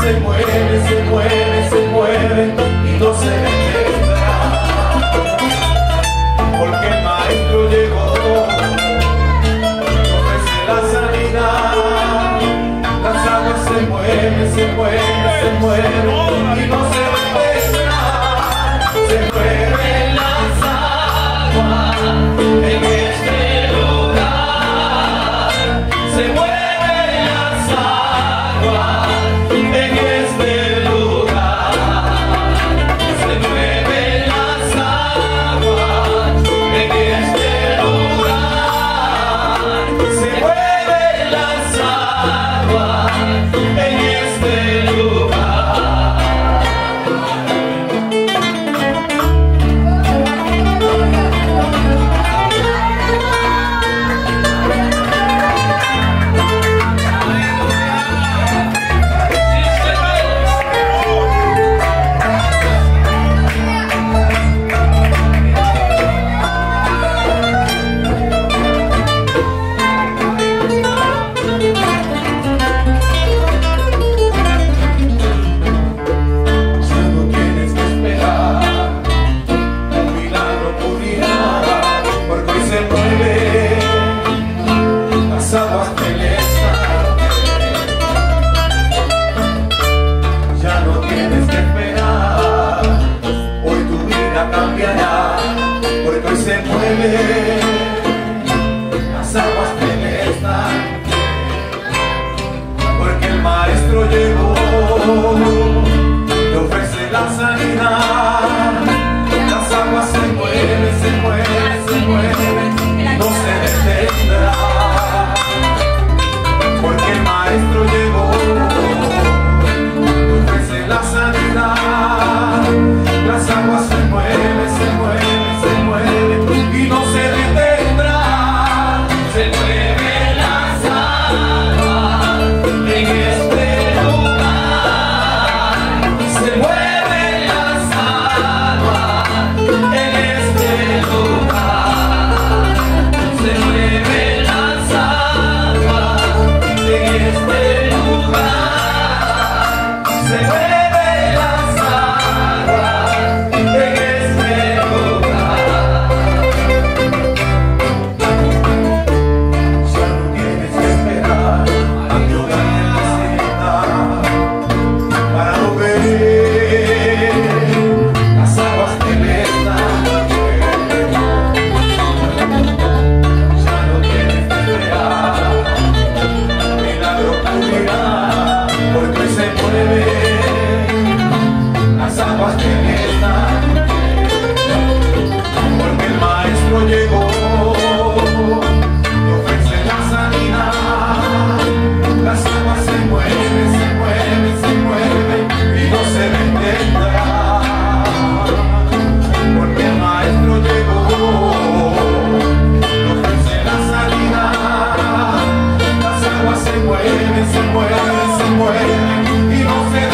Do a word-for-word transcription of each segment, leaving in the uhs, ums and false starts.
se mueve, se mueve, se mueve y no se detendrá, porque el Maestro llegó, ofrece la sanidad. Las aguas se mueven, se mueven, se mueven y no se detendrá. Se mueven las aguas en este lugar, se mueven las aguas en este lugar, se mueven las aguas en este lugar, se mueven las aguas en este lugar. Las aguas celestas, porque el Maestro llegó, te ofrece la sanidad. Las aguas se mueven, se mueven, se mueven y no se detendrá, porque el Maestro llegó, te ofrece la sanidad. Las aguas se mueven, se mueven, se mueven y no se detendrá. Se mueven las aguas en este lugar, se mueven las aguas en este lugar, se mueven las aguas en este lugar, se mueven las aguas en este lugar. Se mueven, se mueven y no se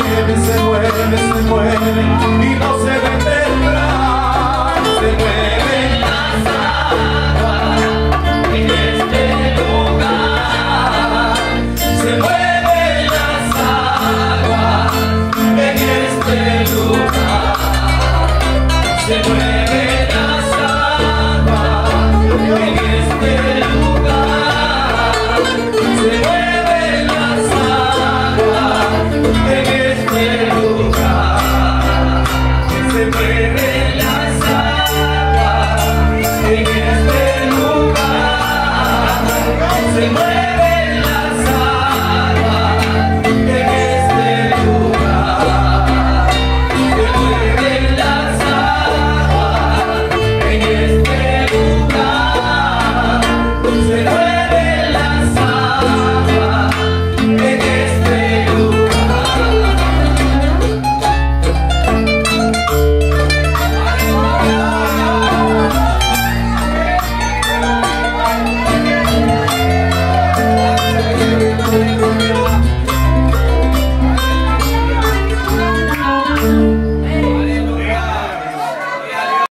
mueve, se mueve, se mueve y no se detiene.